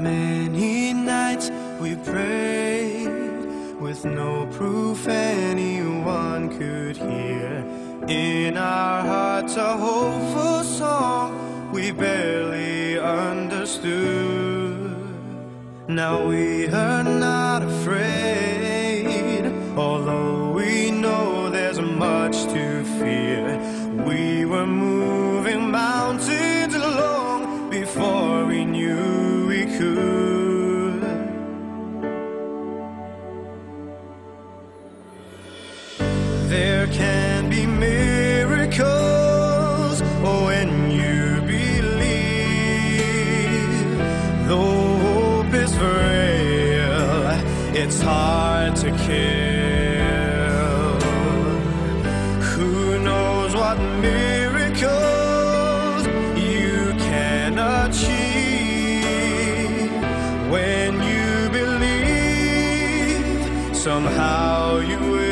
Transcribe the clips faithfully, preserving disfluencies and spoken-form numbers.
Many nights we prayed with no proof anyone could hear. In our hearts a hopeful song we barely understood. Now we are not afraid, although we know there's much to fear. We were moving mountains long before we knew we could. There can be miracles when you believe. Though hope is frail, it's hard to kill. Who knows what miracles you can achieve when you believe? Somehow you will.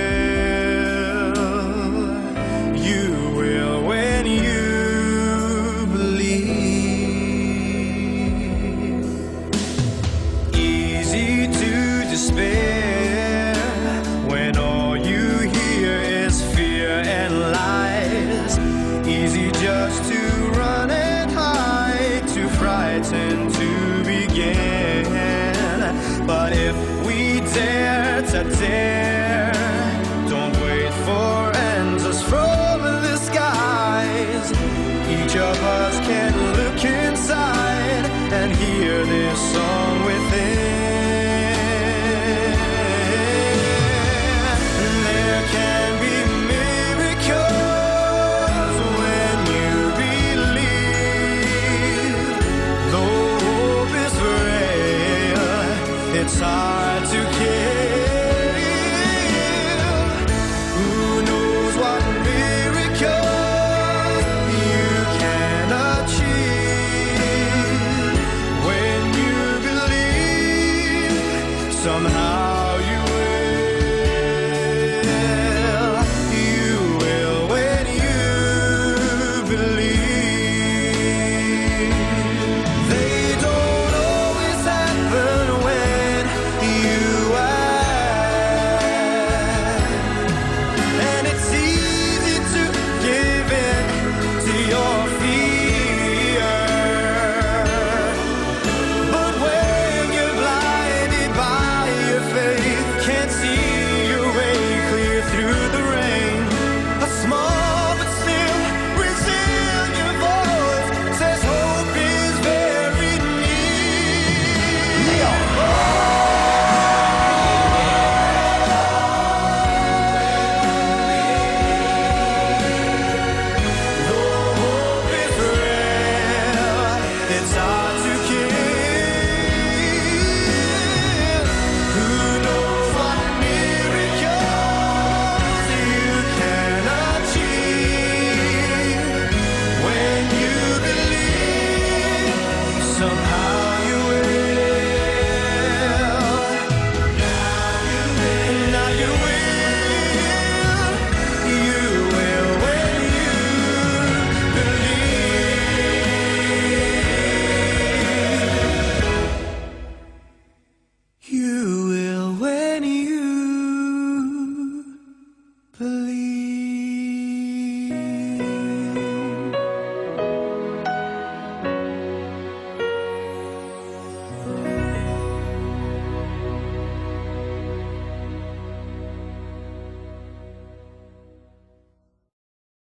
Despair when all you hear is fear and lies. Easy just to run and hide, too frightened to begin. But if we dare to dare